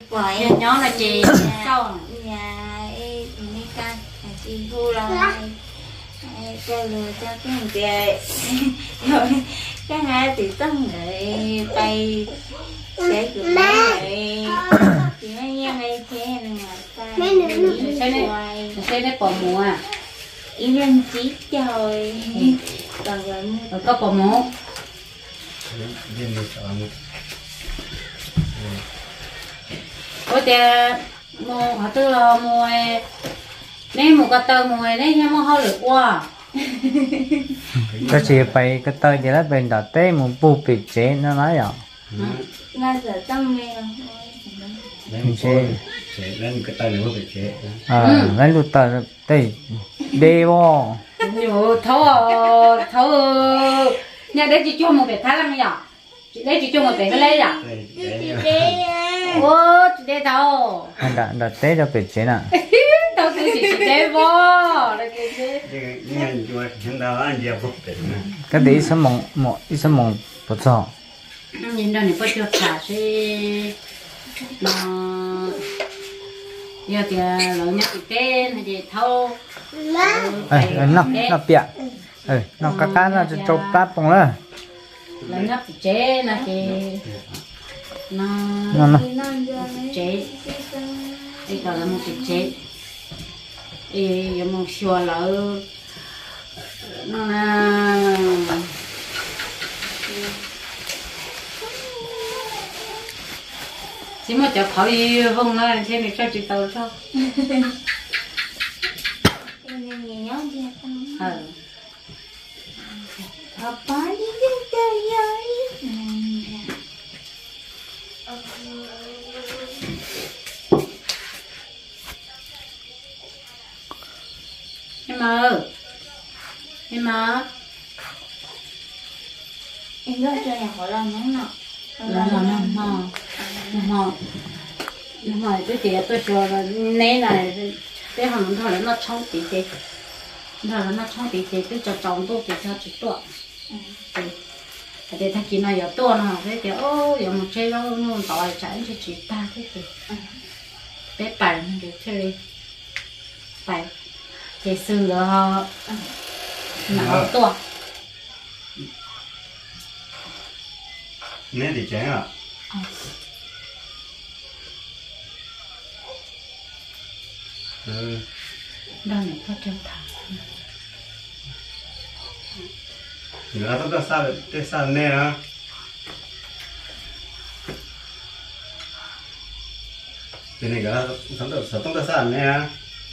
Bởi nhỏ là chị xong nhà ấy thì mấy căn chị thu là cho lừa cho cái hàng kệ rồi cái hai thì tất người tay sẽ được người chị mấy nghe ngay thế nên mà ta xe đấy bỏ mùa à ý lên chí trời còn rồi có bỏ mùa có thể mua họ tư là mua nếu một cái tờ mua đấy nhưng mà họ được qua cái gì phải cái tờ gì đó bên đó té một bù bị chế nó nói rồi ngay giờ tâm mình mình chế lên cái tay này có bị chế lên lụt tờ đây đê vô nhiều thấu nhà đấy chỉ cho một bể thái lăng nhở đấy chỉ cho một bể cái lấy à ô đây đâu anh đã té cho bị chế nè đâu thì chỉ đây vô là cái cái đấy số mong bớt rồi nhìn đâu này có cho thả xe mà giờ thì lớn nhất thì tên hay gì thâu nó bịa nó cá nó cho tát bằng nữa lớn nhất thì chế là cái nó chế đây gọi là một cái chế thì một xua lỡ nó là chỉ một chỗ khỏi đi vung nó xem được sao chịu tàu sao Papa đi đến chơi rồi em mơ em mơ em rất cho nhà họ làm món nọ làm mò tôi chỉ tôi cho là nấy này cái hàng thôi nó trong tí tí nó trong tí tí tôi cho trồng tôi chỉ cho chỉ tuột để thay kia nó giờ tuột nó thế thì ô giờ một chơi nó tỏi trái chỉ ta thế thì bé bảy để chơi bảy chế sư đó nó tuột nè thì chế à đâu này có trong thằng nữa tôi sao nè à cái này cái sao tôi sao nè à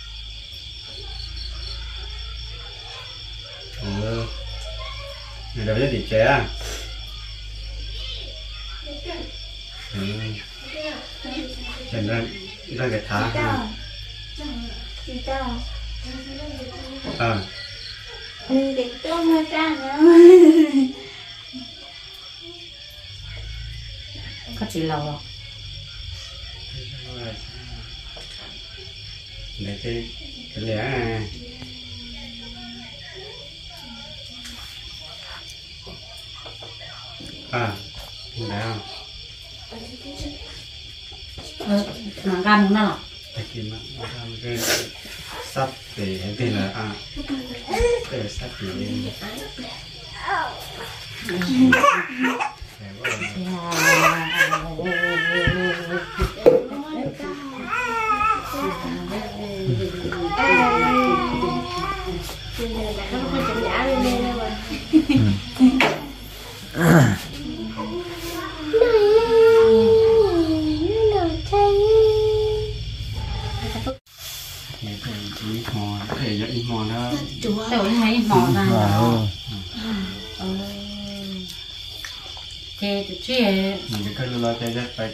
này là bây giờ thì chế à chẳng ra cái thá để tôi mới ra nữa có chỉ lâu không để cái lẽ nào mà gan nó là thì mà cái sắp thì là cái sắp thì tôi thấy mò ra thế thì chứ mình cái lo cho rất phải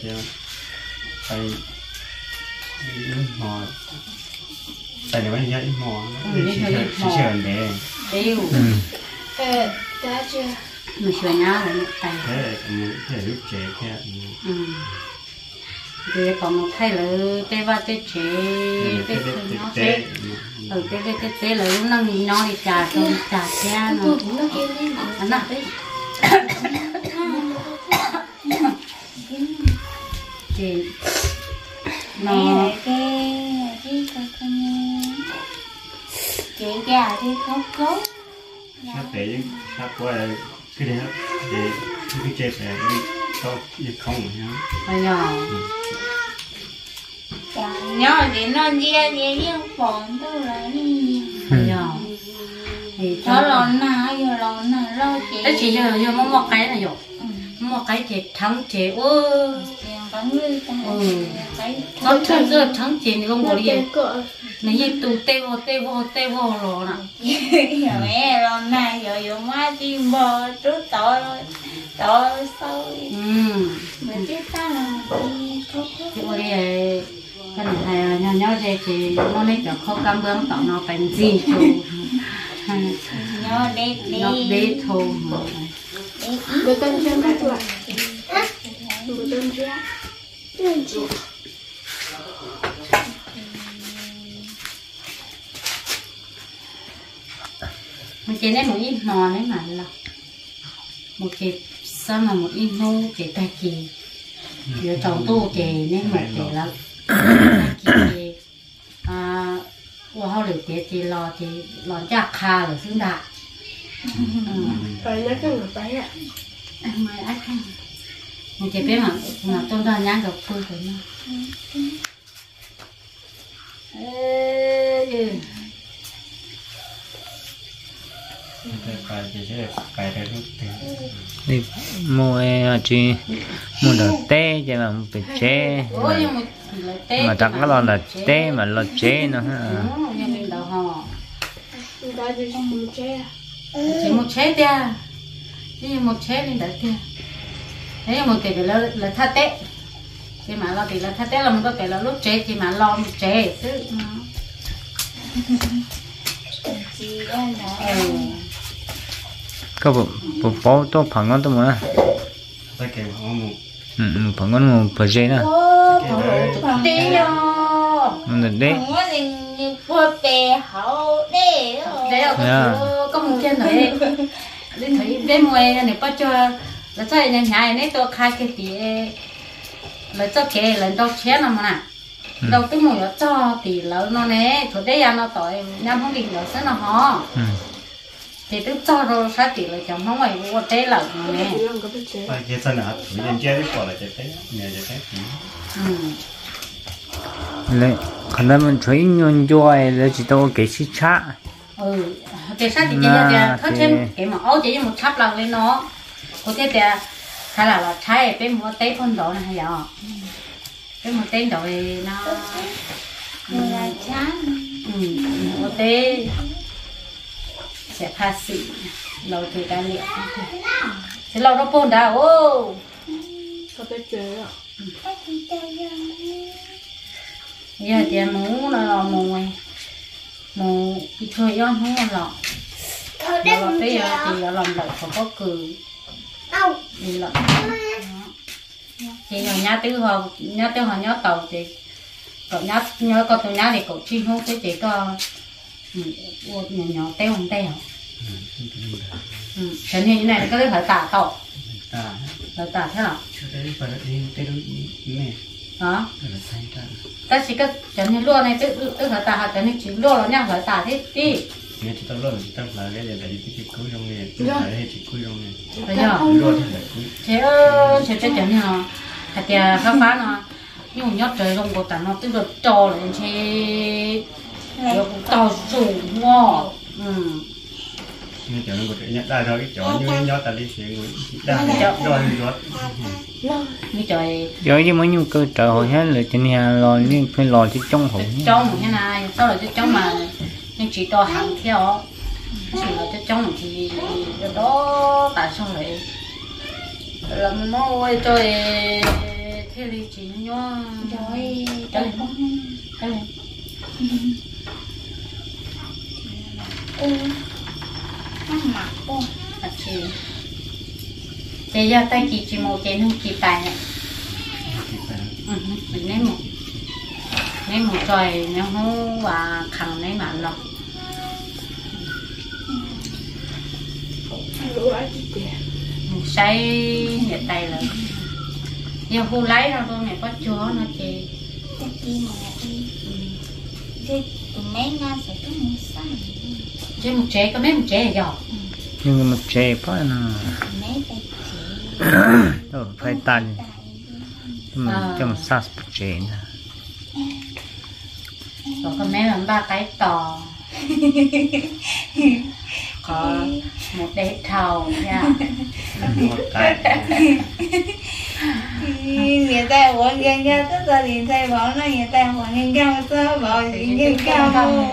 mò tại vì bây giờ ít mò chỉ chờ để tiêu đã chưa mình sửa nhá là tay thế lúc trẻ kia thì còn một thay là tê ba tê chế tê nó tê tê là lúc nó nghỉ nó thì trả rồi trả xe nó nó đấy thì nó cái chị già thì không có sắp để sắp qua cái đấy để cái chế sẽ đi to đi không nhá bây giờ nhớ thì nó dê riêng phòng tôi là đi bây giờ thì nó lon nào giờ lon nào lo chị cái chị giờ giờ một cái này rồi một cái chị thắng chị ơi bắn lưới ta nó thắng giờ thắng chị thì không có gì nếu như tụ tê vô rồi nè giờ mẹ lon này giờ má chim bò trước tội sâu mình biết ta là đi không chị ơi cái này là nhau chị nó lấy cho không cam bướm tao nó thành gì thôi nhớ đi nó đi thôi Bữa cơm cho các bạn. Bữa cơm ra. mình chỉ lấy một ít nò đấy mà là một cái sao mà một ít nô chỉ tay kỳ giờ chồng tu chỉ nên một cái là kỳ qua họ được thì lò chắc kha rồi xứng đạt Phải nó cái ngọt đấy ạ. anh mai ách khăn mình chỉ biết mà tôn ra nhang gặp tôi của nó phải chỉ sẽ phải theo lúc đi mua chị mua đồ té cho mà bị chế mà thật nó là té mà là chế nữa ha Người ta đi một che. chỉ một chế tia chỉ một chế lên đấy tia thế một cái là thắt té thì mà lo thì là thắt té là mình có thể là lúc chế thì mà lo một chế chứ chị đang nói có bộ bố tôi phẳng ngon tôi mà ta kêu họ một phẳng ngon một bờ chế nữa tí vô mình đấy không có gì như bơ bè hậu đấy có một chân này đi thấy bên ngoài này bắt cho là chơi nhà nhà này tôi khai cái tí là cho cái lần đầu chén nào mà nè đầu tư một cho tỷ lớn nó nè thôi đấy nó tội năm không định được sẽ nó họ thì tức cho rồi sao tỷ lại chồng không phải vô tế lợn mà nè Không có biết chế. phải cái sao nào tụi nhân chế cái quả là chế thế nhờ chế thế lấy khả năng mình chơi nhon joy là chỉ tôi cái xí cha thì sao thì chỉ là thớt thêm cái mà áo chỉ một chắp lần lên nó có thể là hay là trái bên một tế phân độ này hay giờ bên một tế độ thì nó là chán một tế sẽ pha xị lâu thì ta liệu sẽ lâu nó bồn đào ô Có biết chế ạ. giờ thì mũ nó mù chơi do không ngon lọ rồi bây giờ thì làm lại có cừ đi lại thì nhà tư họ nhớ tàu thì cậu nhớ có tụi nhá thì cậu chi hút cái chỉ có nhỏ teo không teo thế như này có thể phải tả tàu phải tả thế nào đấy phải đi tới đó mẹ đó là sai ra ta chỉ có chẳng như luôn này tức phải tả hoặc chẳng như chỉ luôn nó nhá phải tả thế đi nghe thì tao luôn tao là cái gì đấy thì cuối trong này phải hay chỉ cuối trong này bây giờ luôn thì là cuối thế sẽ chẳng như nào thật là khám phá nó nhưng mà nhớ trời không có tả nó tức là trò lại chế tàu sủ ngò nghe chỗ nó có thể nhắc ra thôi cái chỗ như nhớ ta đi chuyện người đang rồi như trời rồi chứ mấy nhu cơ trời hồi hết là trên nhà lò nhưng phải lò chứ trong hủ trong thế này sau rồi chứ trong mà nhưng chỉ to hàng theo chỉ là chứ trong thì đó tại sao lại làm nó quay trời thế thì chỉ nhớ rồi trời trời mặc cô chị giờ tay chị chỉ một chị không chị tài này mình lấy một trời nó không và khẳng lấy mà lọc một say nhẹ tay là giờ khu lấy ra con này có chó nó chị đi mà đi chứ tụi mấy ngon sẽ có một sáng chứ một chế có mấy một chế giò nhưng mà chế phải nè mấy tay đâu phải tan mà trong sát chế nè rồi có mấy lần 3 cái tò có một đế thầu nha người ta quảng gan ra tất cả điện thoại bảo nó người ta quảng gan cao sao bảo gan cao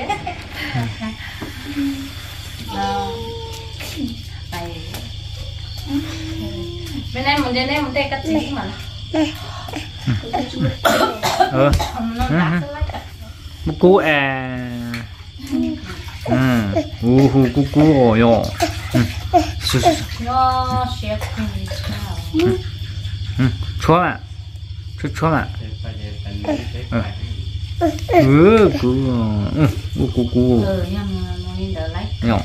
bên đây mình đây cắt gì mà nó đắt một cú cú ồ nó sẽ chúa à chúa à cú nhưng mà mình đỡ lấy nhỏ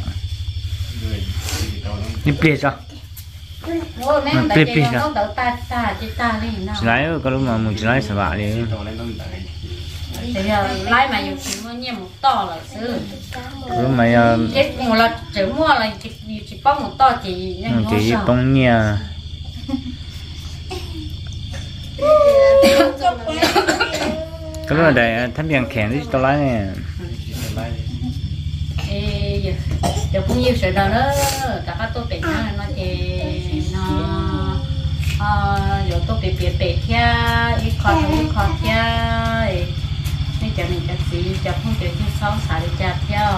đi bia sao ôi mấy ông đại chị nó đỡ ta đi nào lái có lúc mà mình lái sợ vạ đi thì giờ lái mà dùng chỉ mua nhiều một to là xứ lúc mà chết một là chỉ mua là chỉ bông một to chỉ bông nha cái là để thấm biển kẹn đi tao lái nè giờ cũng nhiều sự đó cả các tôi bị nó thì nó giờ tôi bị theo ít khó theo nên cho mình chắc gì cho không chịu như sáu xả đi chặt theo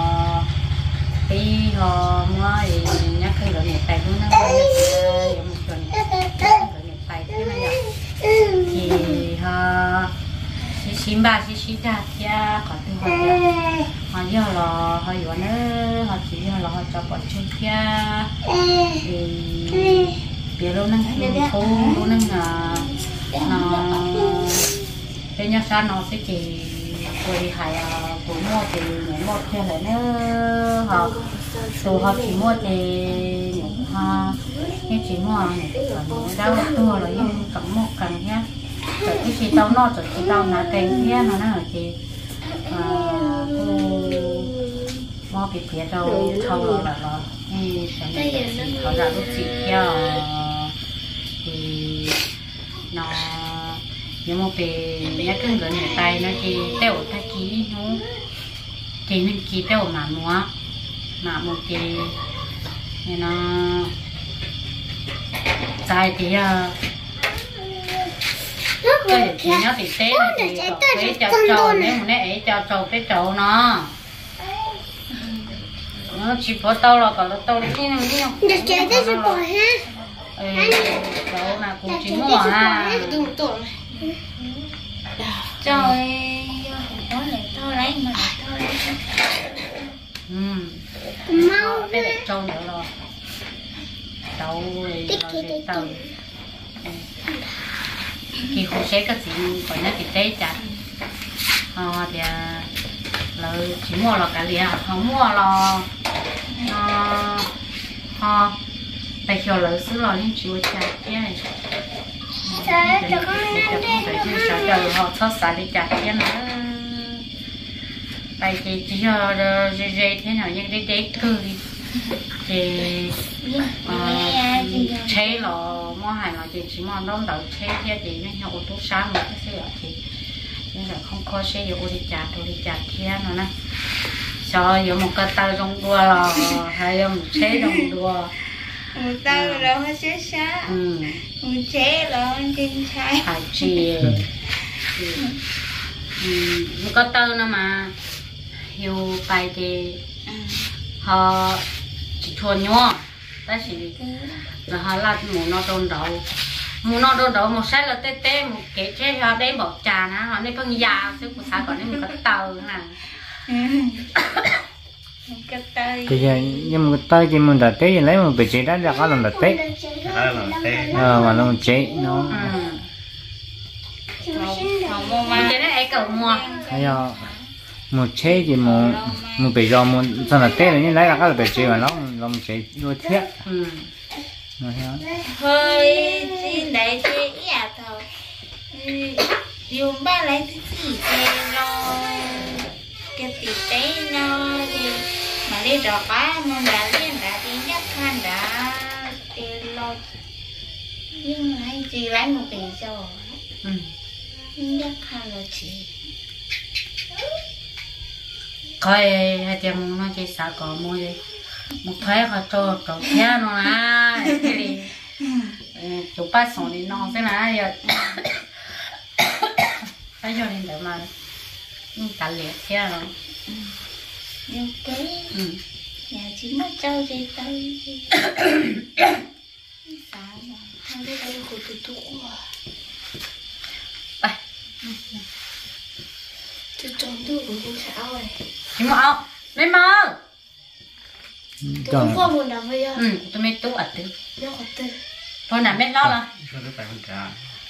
khi họ mới nhắc cái người này tay nó nói giờ một tuần người này tay thế này thì họ xin ba xin ra theo còn thứ họ giờ là họ giờ nữa họ chỉ giờ là họ cho bọn chơi theo thì bây lâu năng thu lâu năng nó thế nhá sao nó sẽ chỉ quỳ hải của mua thì những một theo lại nữa họ tụ họ chỉ mua thì những họ như chỉ mua còn đâu tua là nhưng cầm một cần nhá rồi cái chỉ tao nó rồi chỉ tao là tiền nhá nó ở chỉ mua bị phía đâu thâu rồi là nó như họ ra lúc chị theo thì nó nhưng mà về nhắc cái người này tay nó thì teo thay ký nó thì mình ký teo mà nó mà một cái nó dài thì cái thì nó thì té thì cái cho trâu nếu mà nãy cho trâu cái trâu nó chỉ có tao là còn tao đi nó đi không được chơi tới rồi bỏ ha trâu mà cũng chỉ mua ha trời đó là tôi lấy mà tôi lấy mau cái này trâu nữa rồi trâu rồi tàu khi không xé cái gì còn nó thì té chặt thì là chỉ mua là cả liền không mua là tại khi là xứ là những chuyện chặt cái này trời họ thoát xả đi chặt cái nữa tại chỉ cho dễ thế nào nhưng để thư thì chế là mua hàng là chỉ mua đón đợi chế thế thì nó nhau ô tô sáng một cái xe thì nên là không có xe gì ô đi chặt thế nữa nè cho giờ một cái tàu trong đua là hay một chế trong đua một tao rồi hết xé xá một chế rồi trên trái phải chìa một cái tàu nữa mà hiểu bài thì họ chỉ thuần nhau ta chỉ là họ làm một nó đôn đậu một sai là tê một cái chế họ đem bỏ trà nè họ nên phân già chứ của sao còn nên một cái tàu nè cái tay thì nhưng mà tay thì mình đặt tế lấy một vị trí đó ra có làm đặt tế mà nó chế nó mà chế đấy ai cầu mua hay là một chế thì một bị do một sao là tế là như lấy ra có vị trí mà nó làm chế đôi thiết hơi xin đấy chế ý à thôi dùng ba lấy thứ gì về lo cái gì đấy nó thì mà đi đọc á mà đã liên đã đi nhắc khăn đã thì lo nhưng lại chỉ lấy một cái rồi nhắc khăn là chỉ coi hai chị muốn nói chị sao có mua gì một thấy họ cho trộn theo nó à cái gì chụp bắt xong đi non thế nào giờ thấy cho nên đỡ mà cả liệt theo rồi nhưng cái nhà chỉ mất trâu gì tay sao mà hai đứa đây của tụi tôi Chứ trốn tôi cũng không sao rồi. chị mua áo lấy mơ Tôi cũng có một đám bây giờ. tôi mới tú ở từ Nó có từ. thôi nằm bên đó là cho nó phải con trà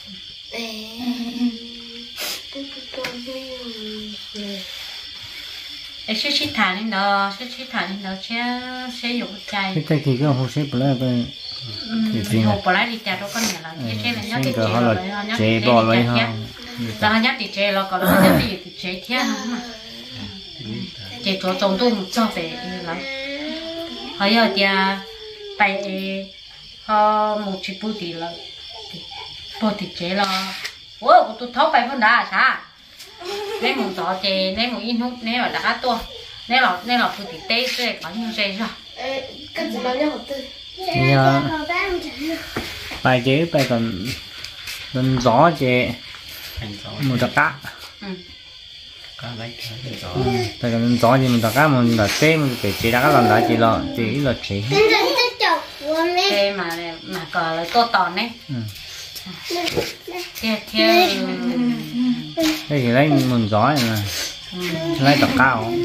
Tôi mới để sẽ thả lên đó sẽ thả lên đó sẽ dùng chai cái tay thì cái hồ sơ bữa bên hộp bỏ lại đi chả đâu con nhà là chế là nhát thì chế họ là chế bỏ lại ha là nhát thì chế là còn là nhát thì chế thiên mà chế cho trồng tôi một cho về lắm họ giờ thì tại họ một chút bút thì là bút thì chế là ủa tôi tháo bài phân đá sao nếu muốn cho chế nếu muốn in hút nếu mà đã to nếu là bút thì tê sẽ có nhiều dây rồi cái gì nó nhau từ. nhà bài chế bài còn gió chế thành gió một đặc cá cá lấy cái gió bài còn gió gì một đặc cá một đặc tê một cái chế đặc cá làm lại chỉ là chế chế mà còn là to tòn đấy theo đây thì lấy một gió này mà lấy đặc cá không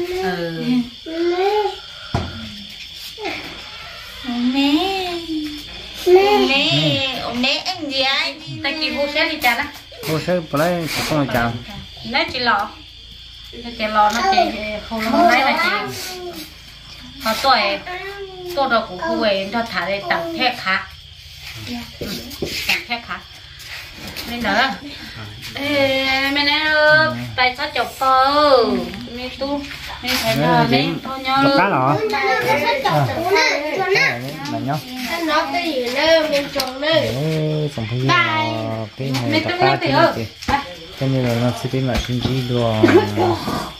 mẹ anh gì ai ta chỉ vô xe đi chả đó hồ sơ bữa nay không chào lấy chỉ lọ nó chỉ không lấy là chỉ họ tôi đâu cũng vui cho thả để tặng thép khác tặng thép khác nên đó mẹ nè bài sao chọc phơ mẹ tu mẹ thấy là mẹ thôi nhau đặc cá lọ là nhau Nó cái gì nữa mình trồng nữa. trồng cái gì cái này đặc cá cái này cái này là nó sẽเป็นแบบชิ้นๆด้วย